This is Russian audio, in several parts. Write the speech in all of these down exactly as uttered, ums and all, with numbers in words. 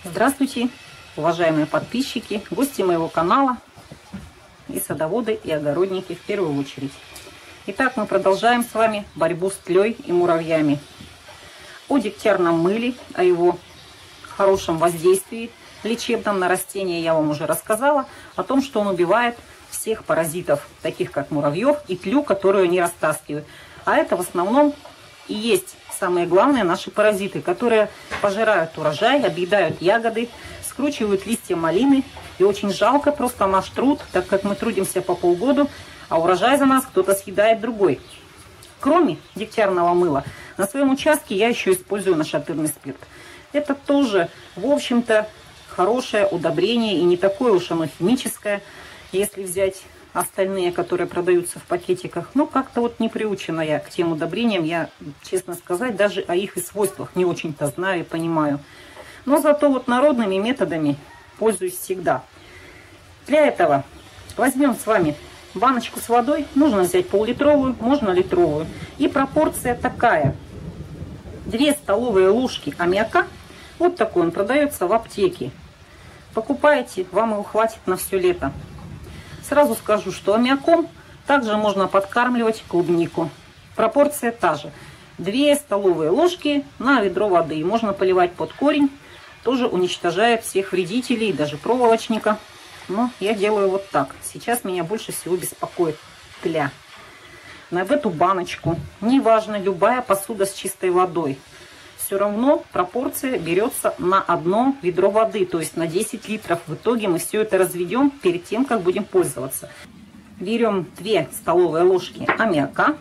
Здравствуйте, уважаемые подписчики, гости моего канала и садоводы, и огородники в первую очередь. Итак, мы продолжаем с вами борьбу с тлей и муравьями. О дегтярном мыле, о его хорошем воздействии лечебном на растения я вам уже рассказала, о том, что он убивает всех паразитов, таких как муравьев и тлю, которую они растаскивают. А это в основном и есть самые главные наши паразиты, которые пожирают урожай, объедают ягоды, скручивают листья малины. И очень жалко просто наш труд, так как мы трудимся по полгода, а урожай за нас кто-то съедает другой. Кроме дегтярного мыла, на своем участке я еще использую нашатырный спирт. Это тоже, в общем-то, хорошее удобрение и не такое уж оно химическое, если взять остальные, которые продаются в пакетиках. Но как-то вот не приучена я к тем удобрениям. Я, честно сказать, даже о их и свойствах не очень-то знаю и понимаю. Но зато вот народными методами пользуюсь всегда. Для этого возьмем с вами баночку с водой. Нужно взять пол-литровую, можно литровую. И пропорция такая. две столовые ложки аммиака. Вот такой он продается в аптеке. Покупаете, вам его хватит на все лето. Сразу скажу, что аммиаком также можно подкармливать клубнику. Пропорция та же. две столовые ложки на ведро воды. Можно поливать под корень. Тоже уничтожает всех вредителей, даже проволочника. Но я делаю вот так. Сейчас меня больше всего беспокоит тля. В эту баночку, неважно, любая посуда с чистой водой, все равно пропорция берется на одно ведро воды, то есть на десять литров. В итоге мы все это разведем перед тем, как будем пользоваться. Берем две столовые ложки аммиака.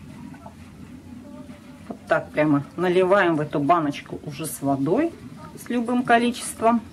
Вот так прямо наливаем в эту баночку уже с водой, с любым количеством.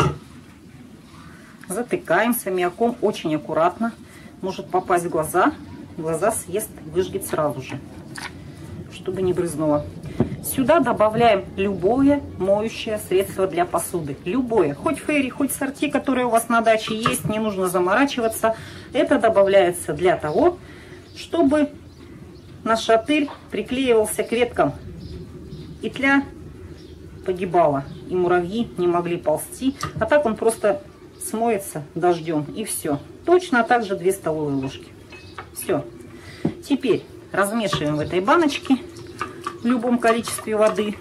Затыкаем с аммиаком очень аккуратно. Может попасть в глаза. Глаза съест, выжгет сразу же, чтобы не брызнуло. Сюда добавляем любое моющее средство для посуды. Любое. Хоть фейри, хоть сорти, которые у вас на даче есть. Не нужно заморачиваться. Это добавляется для того, чтобы наш шатырь приклеивался к веткам. И тля погибала. И муравьи не могли ползти. А так он просто смоется дождем. И все. Точно так же две столовые ложки. Все. Теперь размешиваем в этой баночке в любом количестве воды.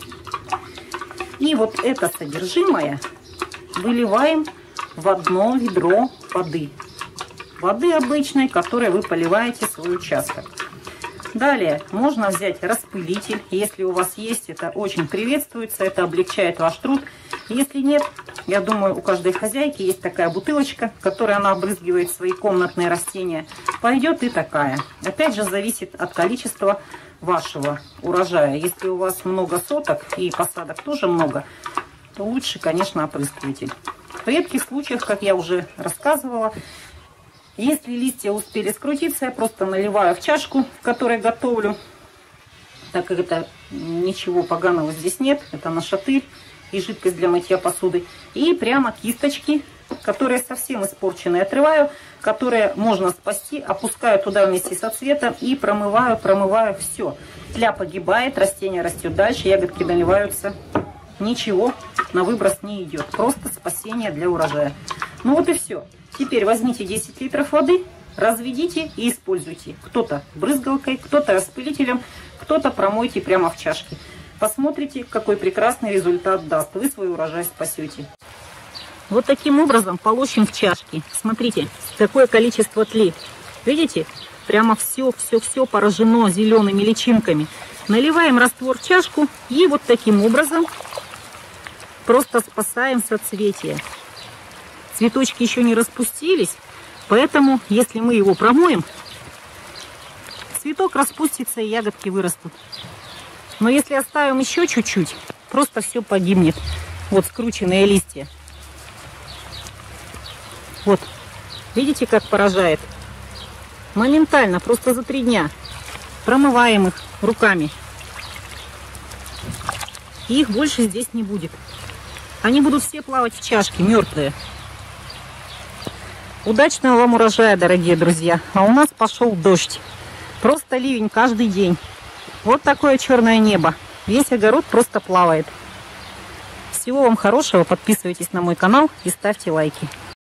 И вот это содержимое выливаем в одно ведро воды. Воды обычной, которой вы поливаете свой участок. Далее можно взять распылитель. Если у вас есть, это очень приветствуется. Это облегчает ваш труд. Если нет, я думаю, у каждой хозяйки есть такая бутылочка, которой она обрызгивает свои комнатные растения. Пойдет и такая. Опять же, зависит от количества вашего урожая. Если у вас много соток и посадок тоже много, то лучше, конечно, опрыскиватель. В редких случаях, как я уже рассказывала, если листья успели скрутиться, я просто наливаю в чашку, в которой готовлю. Так как это ничего поганого здесь нет, это нашатырь и жидкость для мытья посуды. И прямо кисточки, которые совсем испорченные, отрываю, которые можно спасти, опускаю туда вместе со цветом и промываю, промываю, все. Тля погибает, растение растет дальше, ягодки наливаются. Ничего на выброс не идет, просто спасение для урожая. Ну вот и все. Теперь возьмите десять литров воды, разведите и используйте. Кто-то брызгалкой, кто-то распылителем, кто-то промойте прямо в чашке. Посмотрите, какой прекрасный результат даст. Вы свой урожай спасете. Вот таким образом полощем в чашке. Смотрите, какое количество тли. Видите? Прямо все-все-все поражено зелеными личинками. Наливаем раствор в чашку и вот таким образом просто спасаем соцветие. Цветочки еще не распустились, поэтому если мы его промоем, цветок распустится и ягодки вырастут. Но если оставим еще чуть-чуть, просто все погибнет. Вот скрученные листья. Вот. Видите, как поражает? Моментально, просто за три дня. Промываем их руками. И их больше здесь не будет. Они будут все плавать в чашке, мертвые. Удачного вам урожая, дорогие друзья. А у нас пошел дождь. Просто ливень каждый день. Вот такое черное небо. Весь огород просто плавает. Всего вам хорошего, подписывайтесь на мой канал и ставьте лайки.